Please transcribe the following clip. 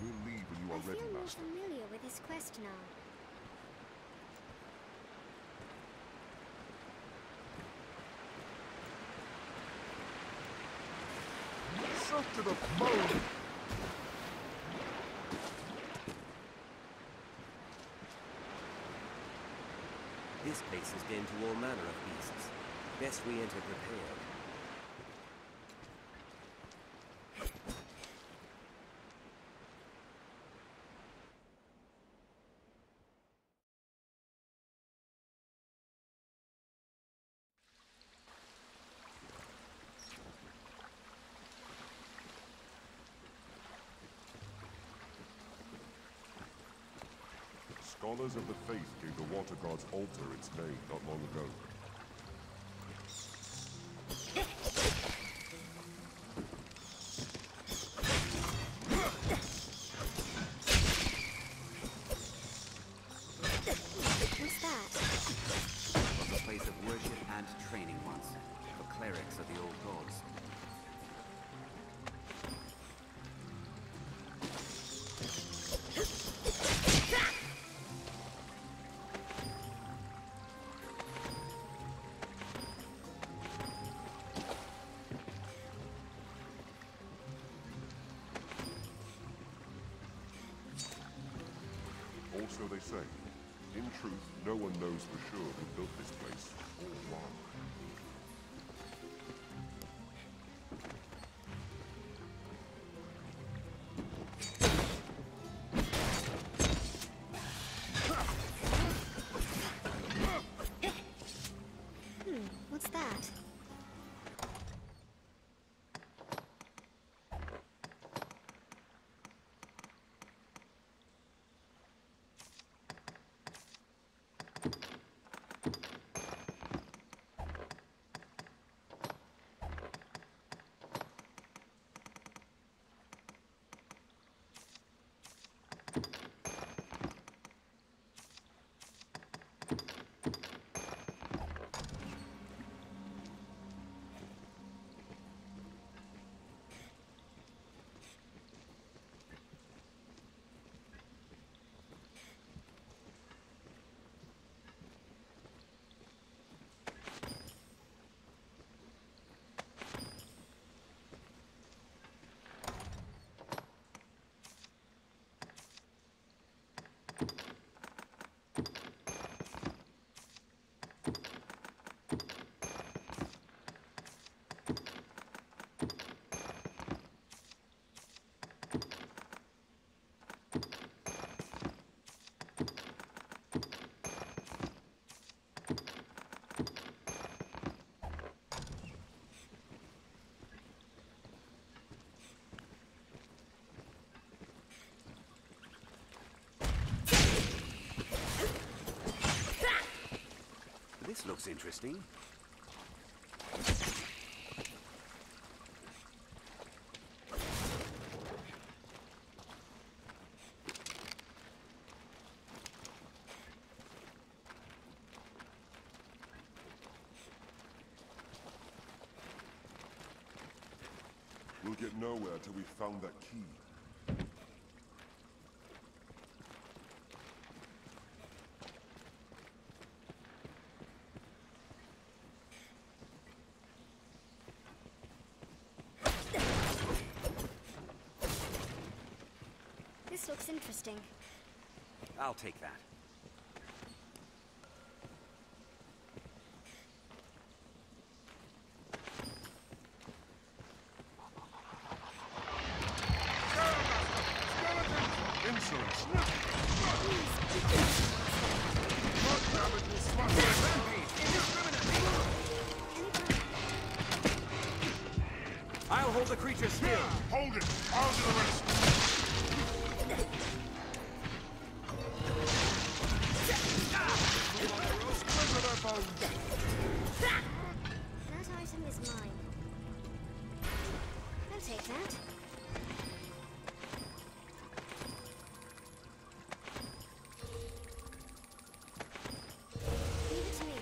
We'll leave when you are ready, I feel more Master. familiar with his quest now. Shut to the bone! This place is den to all manner of beasts. Best we enter prepared. Scholars of the Faith gave the Water God's altar its name not long ago. What's that? Was a place of worship and training once, for clerics of the old gods. Also they say, in truth, no one knows for sure who built this place, or why. What's that? This looks interesting. We'll get nowhere till we found that key. This looks interesting. I'll take that. Insolence! I'll hold the creature still. Hold it! I'll do the rest! That item is mine. I'll take that. Leave it to me.